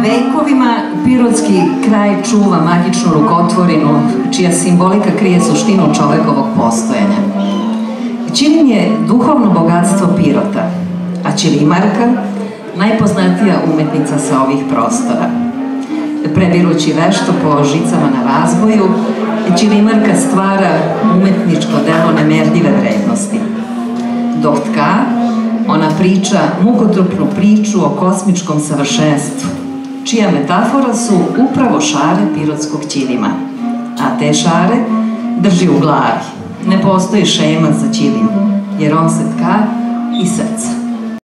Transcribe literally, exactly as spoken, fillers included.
Vekovima pirotski kraj čuva magičnu rukotvorinu, čija simbolika krije suštinu čovekovog postojanja. Ćilin je duhovno bogatstvo Pirota, a ćilimarka najpoznatija umetnica sa ovih prostora. Prebirući vešto po žicama na razboju, ćilimarka stvara umetničko delo nemerljive vrednosti. Dok tka, ona priča mukotrpnu priču o kosmičkom savršenstvu, čija metafora su upravo šare pirotskog ćilima. A te šare drži u glavi. Ne postoji šema za ćilin, jer on se tka i srca.